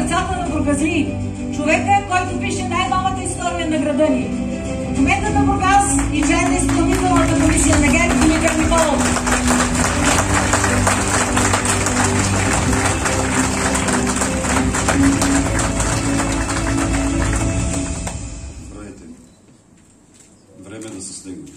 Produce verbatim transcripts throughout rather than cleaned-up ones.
сърцата на бургазли. Човека, който пише най-новата история на града ни. Кметът на Бургас и член на изпълнителната комисия на ГЕРБ Димитър Николов. Здравейте. Време да се стигне.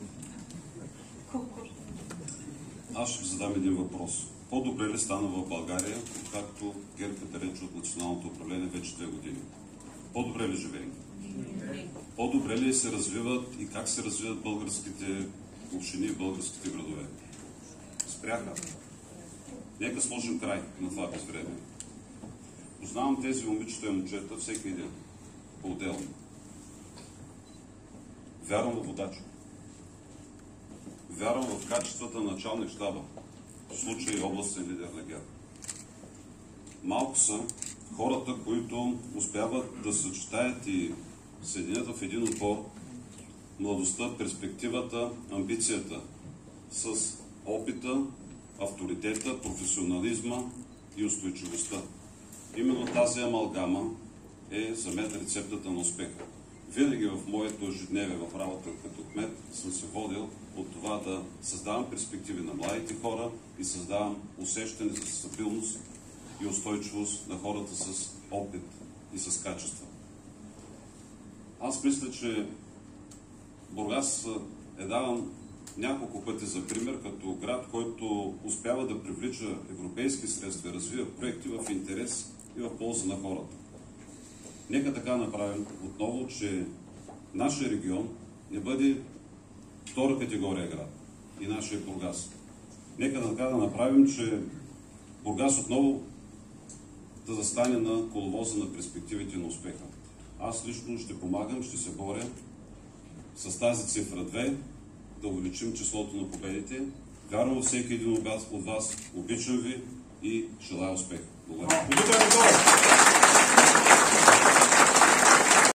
Аз ще ви задам един въпрос. По-добре ли стана в България, както ГЕРБ е далеч от националното управление вече две години? По-добре ли живеем? По-добре ли се развиват и как се развиват българските общини и българските градове? Спряха. Нека сложим край на това безвремие. Познавам тези момичета и момчета всеки един, по-отделно. Вярвам в водача. Вярвам в качествата на началник щаба, в случай областен лидер на ГЕРБ. Малко са хората, които успяват да съчетаят и съединят в един отбор младостта, перспективата, амбицията с опита, авторитета, професионализма и устойчивостта. Именно тази амалгама е за мен рецептата на успеха. Винаги в моето ежедневие в работа като кмет съм се водил от това да създавам перспективи на младите хора и създавам усещане за стабилност и устойчивост на хората с опит и с качества. Аз мисля, че Бургас е даван няколко пъти за пример като град, който успява да привлича европейски средства и развива проекти в интерес и в полза на хората. Нека така направим отново, че нашия регион не бъде втора категория град и нашия Бургас. Нека така да направим, че Бургас отново да застане на коловоза на перспективите на успеха. Аз лично ще помагам, ще се боря с тази цифра две, да увеличим числото на победите. Вярвам във всеки един от вас, обичам ви и желая успех. Благодаря.